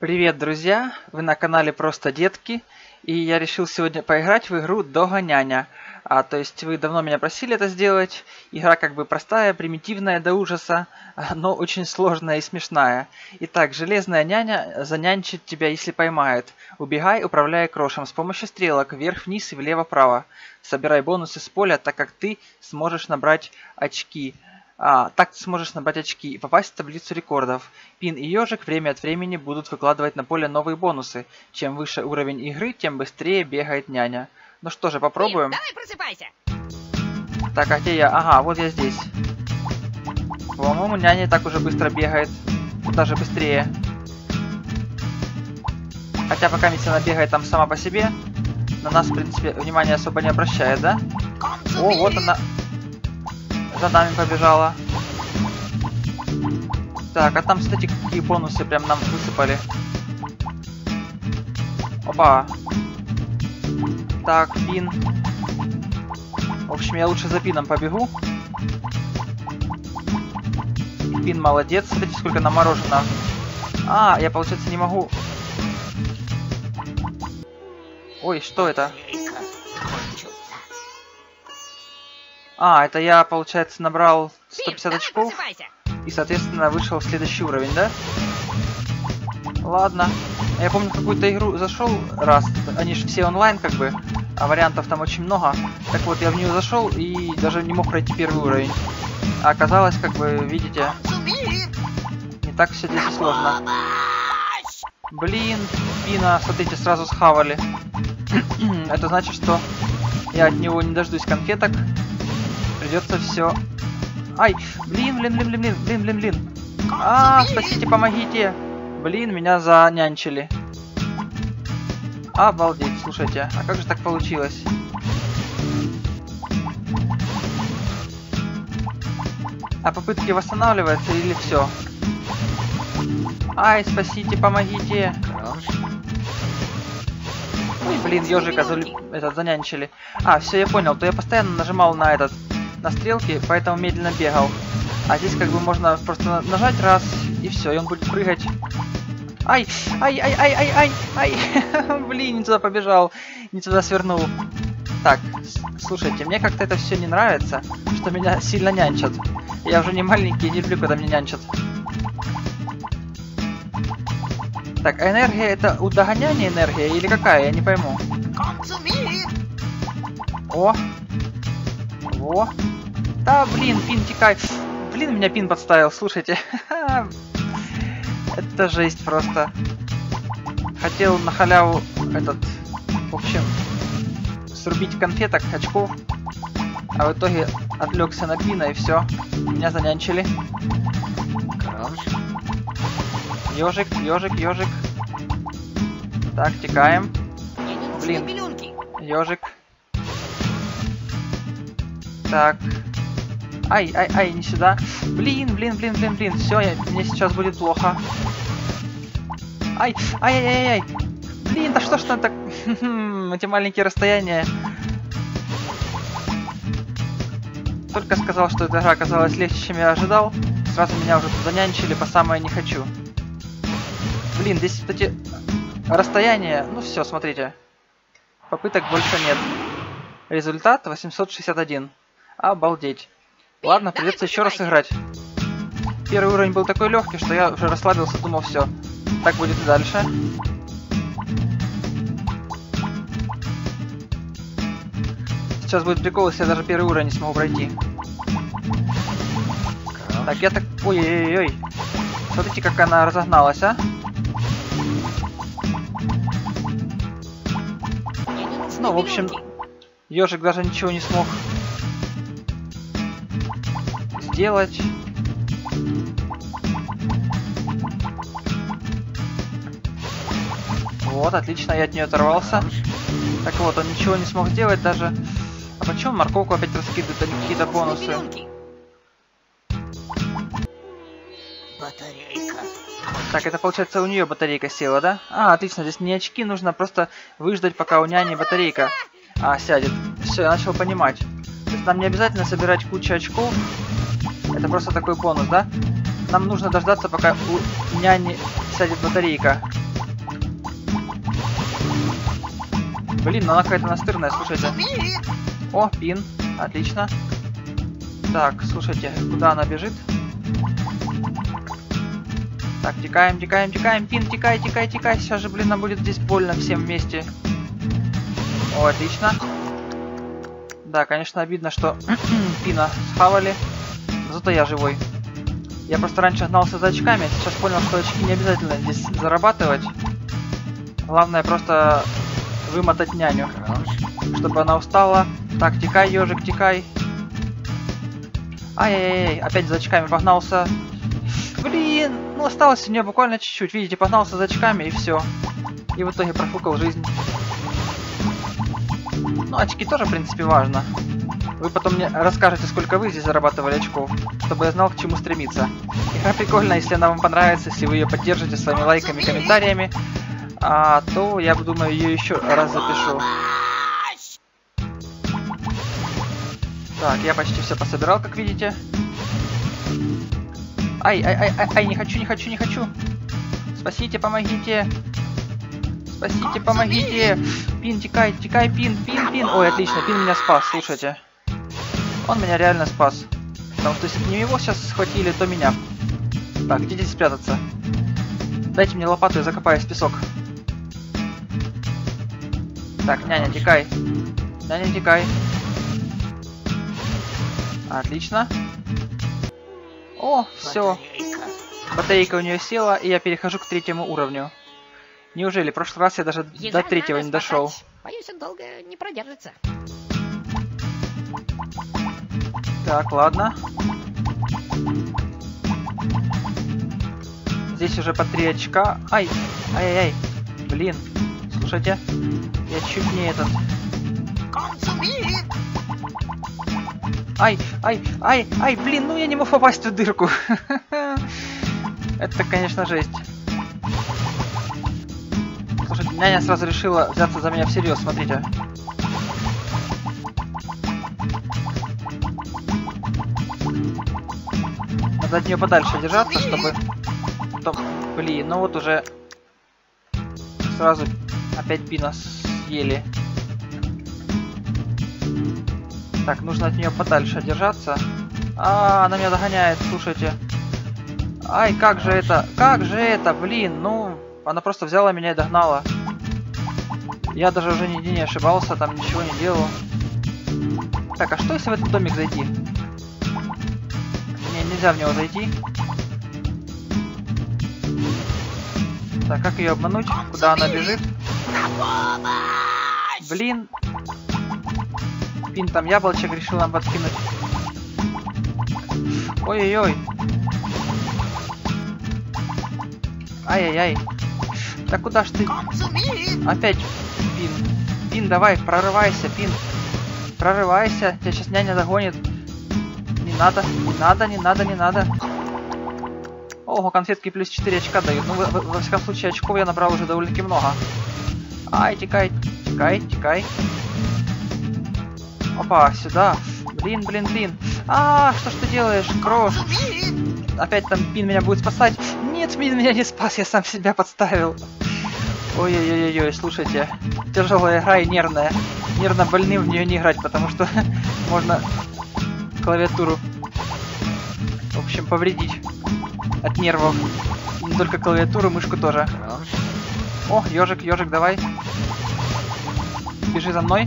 Привет, друзья! Вы на канале Просто Детки, и я решил сегодня поиграть в игру Дога-няня. То есть вы давно меня просили это сделать. Игра как бы простая, примитивная до ужаса, но очень сложная и смешная. Итак, железная няня занянчит тебя, если поймает. Убегай, управляя крошем с помощью стрелок вверх-вниз и влево-вправо. Собирай бонусы с поля, так как ты сможешь набрать очки. Так ты сможешь набрать очки и попасть в таблицу рекордов. Пин и Ежик время от времени будут выкладывать на поле новые бонусы. Чем выше уровень игры, тем быстрее бегает няня. Ну что же, попробуем. Пин, давай просыпайся. Так, а где я? Ага, вот я здесь. По-моему, няня и так уже быстро бегает. Даже быстрее. Хотя пока она бегает там сама по себе, на нас, в принципе, внимания особо не обращает, да? О, вот она. За нами побежала. Так, а там, кстати, какие бонусы прям нам высыпали. Опа. Так, пин. В общем, я лучше за пином побегу. Пин молодец. Смотрите, сколько наморожено. Я, получается, не могу... Ой, что это? Это я, получается, набрал 150 очков. И, соответственно, вышел в следующий уровень, да? Ладно. Я помню, в какую-то игру зашел раз. Они же все онлайн, как бы. А вариантов там очень много. Так вот, я в нее зашел и даже не мог пройти первый уровень. А оказалось, как бы, видите, не так все здесь и сложно. Блин, пина, смотрите, сразу схавали. Это значит, что я от него не дождусь конфеток. Придется все. Ай, блин. Спасите, помогите. Блин, меня занянчили. Обалдеть, слушайте, а как же так получилось? А попытки восстанавливаются или все? Ай, спасите, помогите. Ой, блин, ежика занянчили. Все, я понял, то я постоянно нажимал на стрелки, поэтому медленно бегал. А здесь как бы можно просто нажать раз, и все, и он будет прыгать. Ай! Блин, не туда побежал, не туда свернул. Так, слушайте, мне как-то это все не нравится, что меня сильно нянчат. Я уже не маленький, не люблю, когда меня нянчат. Так, а энергия это у догоняния энергия или какая? Я не пойму. Во. Да, блин, пин, текай. Блин, меня пин подставил, слушайте. Это жесть просто. Хотел на халяву в общем, срубить конфеток, очков. А в итоге отвлекся на пина и все. Меня занянчили. Ежик. Так, текаем. Блин, ежик. Так. Ай, не сюда. Блин. Все, мне сейчас будет плохо. Ай. Блин, да что ж там так... Эти маленькие расстояния. Только сказал, что эта игра оказалась легче, чем я ожидал. Сразу меня уже занянчили по самое не хочу. Блин, здесь вот эти расстояния... Ну все, смотрите. Попыток больше нет. Результат 861. Обалдеть. Ладно, придется еще раз играть. Первый уровень был такой легкий, что я уже расслабился, думал, все. Так будет и дальше. Сейчас будет прикол, если я даже первый уровень не смогу пройти. Так, я так... Ой. Смотрите, как она разогналась, а? Ну, в общем, ежик даже ничего не смог сделать. Вот, отлично, я от нее оторвался. Так вот, он ничего не смог сделать даже. А почему морковку опять раскидывают, какие-то бонусы? Так, это получается у нее батарейка села, да? Отлично, здесь не очки, нужно просто выждать, пока у няни батарейка сядет. Все, я начал понимать. То есть нам не обязательно собирать кучу очков. Это просто такой бонус, да? Нам нужно дождаться, пока у няни сядет батарейка. Блин, она какая-то настырная, слушайте. О, пин. Отлично. Так, слушайте, куда она бежит? Так, текаем, текаем, текаем. Пин, текай, текай, текай. Сейчас же, блин, нам будет здесь больно всем вместе. О, отлично. Да, конечно, обидно, что пина схавали. Зато я живой. Я просто раньше гнался за очками, сейчас понял, что очки не обязательно здесь зарабатывать. Главное просто вымотать няню, чтобы она устала. Так, текай, ежик, текай. Ай-яй-яй, опять за очками погнался. Блин, ну осталось у нее буквально чуть-чуть. Видите, погнался за очками и все. И в итоге профукал жизнь. Ну, очки тоже, в принципе, важно. Вы потом мне расскажете, сколько вы здесь зарабатывали очков, чтобы я знал, к чему стремиться. Игра прикольная, если она вам понравится, если вы ее поддержите своими лайками, комментариями, то я думаю, ее еще раз запишу. Так, я почти все пособирал, как видите. Ай, не хочу, не хочу, не хочу. Спасите, помогите. Спасите, помогите. Пин, текай, текай, пин, пин, пин. Ой, отлично, пин меня спас, слушайте. Он меня реально спас. Потому что если бы не его сейчас схватили, то меня. Так, где здесь спрятаться? Дайте мне лопату, я закопаюсь в песок. Так, няня, текай. Няня, текай. Отлично. О, все. Батарейка у нее села, и я перехожу к 3-му уровню. Неужели? В прошлый раз я даже до 3-го не дошел. Боюсь, он долго не продержится. Так, ладно. Здесь уже по 3 очка. Ай, ай-яй-яй. Блин, слушайте. Я чуть не этот. Ай, блин, ну я не мог попасть в эту дырку. Это, конечно, жесть. Слушайте, няня сразу решила взяться за меня всерьез, смотрите. Надо от нее подальше держаться, чтобы... Блин, ну вот уже... Сразу опять пина съели. Так, нужно от нее подальше держаться. Она меня догоняет, слушайте. Ай, как же это, блин, ну... Она просто взяла меня и догнала. Я даже уже нигде не ошибался, там ничего не делал. Так, а что если в этот домик зайти? Не, нельзя в него зайти. Так, как ее обмануть? Куда она бежит? Блин. Пин там яблочек решил нам подкинуть. Ой-ой-ой. Ай-яй-яй. Да куда ж ты? Опять пин. Пин, давай, прорывайся, пин. Прорывайся. Тебя сейчас няня догонит. Не надо, не надо, не надо, не надо. Ого, конфетки плюс 4 очка дают. Ну, во всяком случае, очков я набрал уже довольно-таки много. Ай, текай, текай, текай. Опа, сюда. Блин, блин, блин. Что ж ты делаешь, Крош? Опять там пин меня будет спасать. Нет, пин меня не спас, я сам себя подставил. Ой-ой-ой-ой, слушайте. Тяжелая игра и нервная. Нервно больным в нее не играть, потому что можно клавиатуру, в общем, повредить от нервов. Не только клавиатуру, мышку тоже. О, ежик, ежик, давай. Бежи за мной.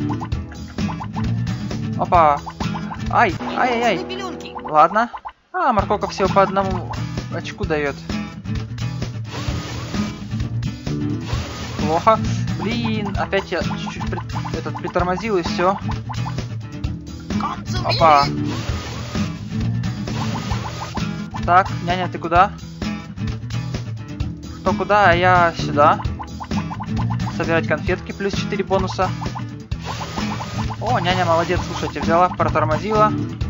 Опа. Ай, ай-яй-яй. Ладно. Морковка всего по 1 очку дает. Плохо. Блин, опять я чуть-чуть притормозил и все. Опа. Так, няня, ты куда? Кто куда, а я сюда. Собирать конфетки, плюс 4 бонуса. О, няня молодец, слушайте, взяла, протормозила.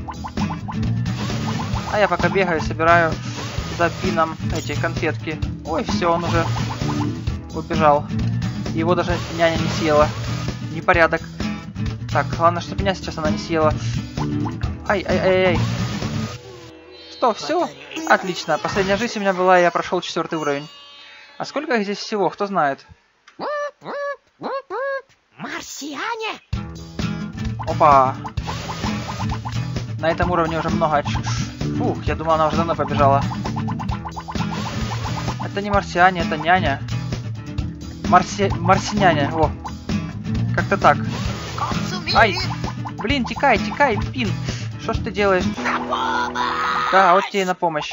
А я пока бегаю, собираю за пином эти конфетки. Ой, все, он уже убежал. Его даже няня не съела. Непорядок. Так, главное, чтобы меня сейчас она не съела. Ай-ай-ай-ай. Что, все? Отлично. Последняя жизнь у меня была, и я прошел 4-й уровень. А сколько их здесь всего, кто знает? Марсиане? Опа. На этом уровне уже много. Фух, я думал, она уже давно побежала. Это не марсиане, это няня. Марсиняня, во. Как-то так. Ай! Блин, текай, текай, Пин! Что ж ты делаешь? Да, вот тебе и на помощь.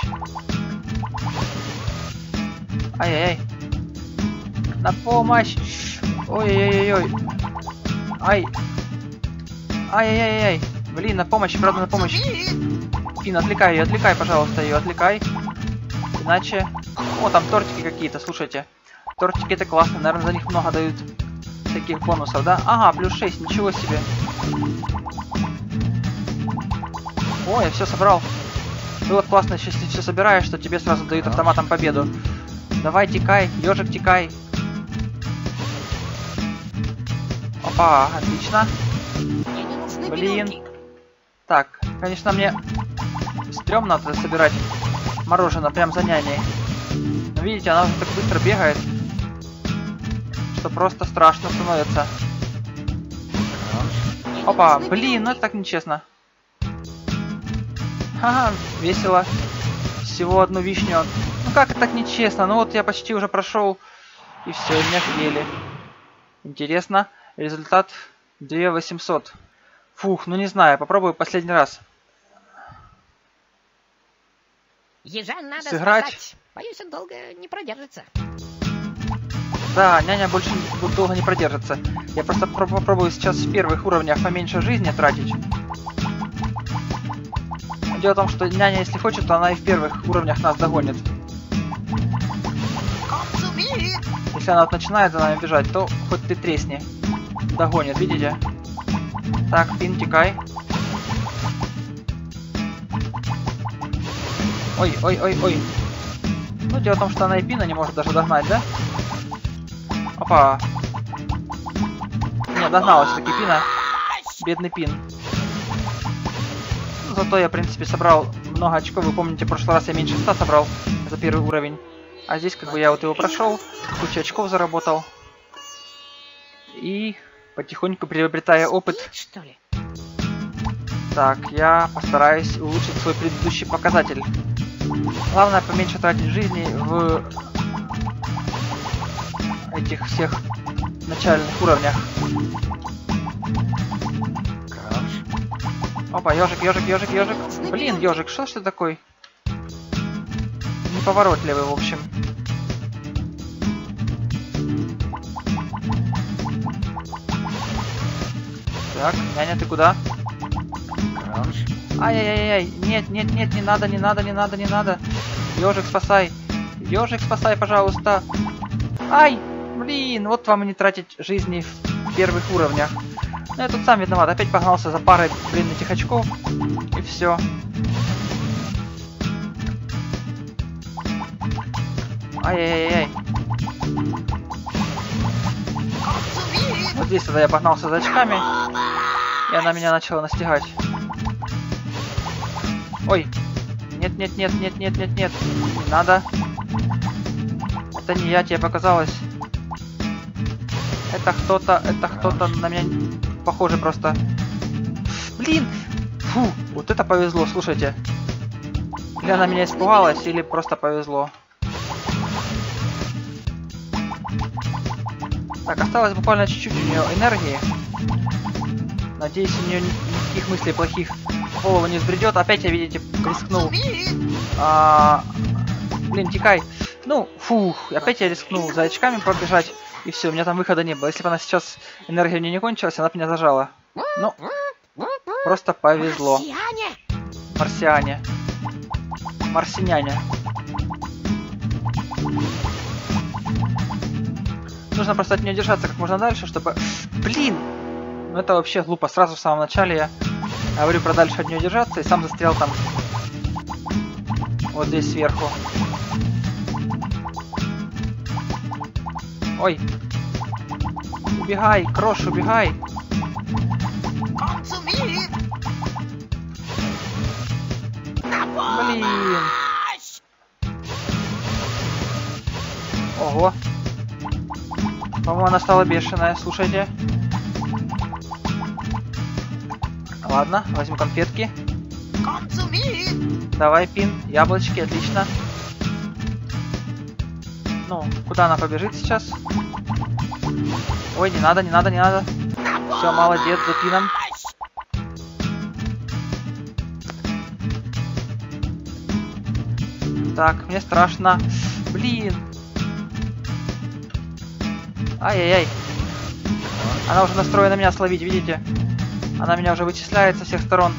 Ай-яй-яй. На помощь! Ой-ой-ой-ой. Ай! Ай-яй-яй-яй. Блин, на помощь, правда, на помощь. Пин, отвлекай ее, отвлекай, пожалуйста, ее, отвлекай. Иначе... О, там тортики какие-то, слушайте. Тортики это классно, наверное, за них много дают всяких бонусов, да? Ага, плюс 6, ничего себе. О, я все собрал. Было классно, если все собираешь, что тебе сразу дают автоматом победу. Давай, текай, ежик, текай. Опа, отлично. Блин. Так, конечно, мне стрёмно это собирать мороженое прям за няней. Но видите, она уже так быстро бегает, что просто страшно становится. Опа, блин, ну это так нечестно. Ха-ха, весело. Всего одну вишню. Ну как это так нечестно? Ну вот я почти уже прошел. И все, меня съели. Интересно. Результат 2800. Фух, ну не знаю, попробую последний раз. Ежа надо сыграть. спасать. Боюсь, он долго не продержится. Да, няня больше долго не продержится. Я просто попробую сейчас в первых уровнях поменьше жизни тратить. Дело в том, что няня, если хочет, то она и в первых уровнях нас догонит. Если она вот начинает за нами бежать, то хоть ты тресни. Догонит, видите? Так, Пин, текай. Ой, ой, ой, ой. Ну, дело в том, что она и Пина не может даже догнать, да? Опа. Не, догнала все-таки Пина. Бедный Пин. Ну, зато я, в принципе, собрал много очков. Вы помните, в прошлый раз я меньше 100 собрал за первый уровень. А здесь, как бы, я вот его прошел, кучу очков заработал. И потихоньку приобретая опыт. Что ли? Так, я постараюсь улучшить свой предыдущий показатель. Главное, поменьше тратить жизни в этих всех начальных уровнях. Опа, ежик, ежик, ежик, ежик. Блин, ежик, что ж ты такой? Неповоротливый, в общем. Так, няня, ты куда? Ай-яй-яй-яй, нет, нет, нет, не надо, не надо, не надо, не надо. Ежик, спасай. Ежик, спасай, пожалуйста. Ай, блин, вот вам и не тратить жизни в первых уровнях. Ну, я тут сам виноват, опять погнался за парой, блин, этих очков. И все. Ай-яй-яй-яй. Вот здесь тогда я погнался за очками. И она меня начала настигать. Ой. Нет, нет, нет, нет, нет, нет, нет. Не надо. Это не я, тебе показалось. Это кто-то на меня похоже просто. Блин! Фу, вот это повезло, слушайте. Или она меня испугалась, или просто повезло. Так, осталось буквально чуть-чуть у нее энергии. Надеюсь, у нее никаких мыслей плохих в голову не взбредет. Опять я, видите, рискнул. Блин, текай. Ну, фух, опять я рискнул за очками пробежать. И все, у меня там выхода не было. Если бы она сейчас энергия у нее не кончилась, она бы меня зажала. Ну, просто повезло. Марсиане. Марсиняне. Нужно просто от нее держаться как можно дальше, чтобы... Блин! Ну это вообще глупо. Сразу в самом начале я говорю про дальше от нее держаться и сам застрял там. Вот здесь сверху. Ой. Убегай, Крош, убегай. Блин. Ого. По-моему, она стала бешеная, слушайте. Ладно, возьму конфетки. Komm zu mir. Давай, Пин, яблочки, отлично. Ну, куда она побежит сейчас? Ой, не надо, не надо, не надо. Все, молодец, за Пином. Так, мне страшно. Блин. Ай-яй-яй. Она уже настроена меня словить, видите? Она меня уже вычисляет со всех сторон.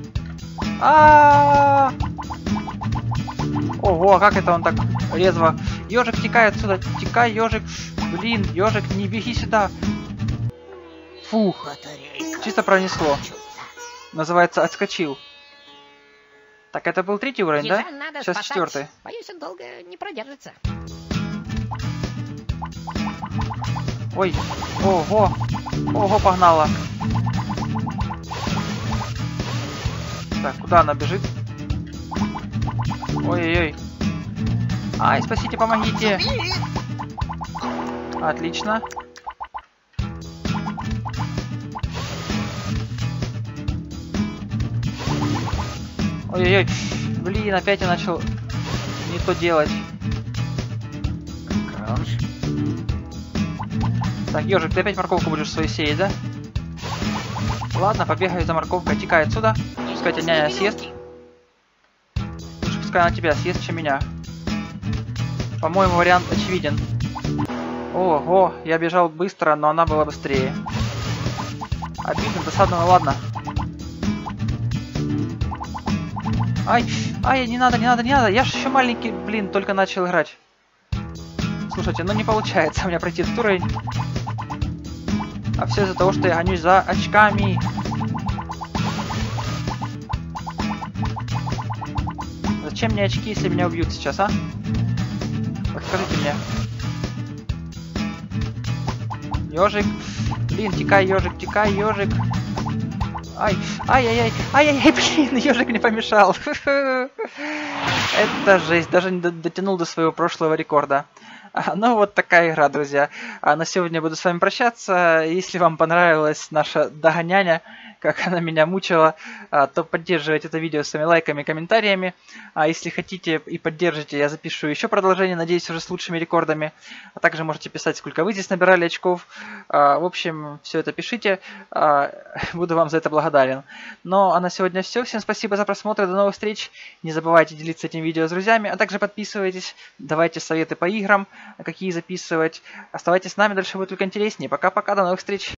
Ого, как это он так резво. Ежик, текай отсюда. Текай, ежик. Блин, ежик, не беги сюда. Фух. Чисто пронесло. Называется, отскочил. Так, это был 3-й уровень, да? Ежа надо Сейчас спасать. 4-й. Боюсь, он долго не продержится. Ой, ого. Ого, погнала. Так, куда она бежит? Ой-ой-ой. Ай, спасите, помогите. Отлично. Ой-ой-ой. Блин, опять я начал не то делать. Так, ежик, ты опять морковку будешь свою сеять, да? Ладно, побегаю за морковкой. Текай отсюда. Пускай тебя няня съест. Лучше пускай она тебя съест, чем меня. По-моему, вариант очевиден. Ого, я бежал быстро, но она была быстрее. Обидно, досадно, ну ладно. Ай, ай, не надо, не надо, не надо. Я же еще маленький, блин, только начал играть. Слушайте, ну не получается у меня пройти этот уровень. А все из-за того, что я гонюсь за очками. Зачем мне очки, если меня убьют сейчас, а? Вот скажите мне. Ежик. Блин, текай, ежик, текай, ежик. Ай, ай-яй-яй, ай-яй-яй, блин, ежик мне помешал. Это жесть, даже не дотянул до своего прошлого рекорда. Ну вот такая игра, друзья. А на сегодня буду с вами прощаться. Если вам понравилась наша догоняня, как она меня мучила, то поддерживайте это видео своими лайками и комментариями. А если хотите и поддержите, я запишу еще продолжение, надеюсь, уже с лучшими рекордами. А также можете писать, сколько вы здесь набирали очков. В общем, все это пишите. Буду вам за это благодарен. Ну, а на сегодня все. Всем спасибо за просмотр. До новых встреч. Не забывайте делиться этим видео с друзьями, а также подписывайтесь. Давайте советы по играм, какие записывать. Оставайтесь с нами, дальше будет только интереснее. Пока-пока, до новых встреч.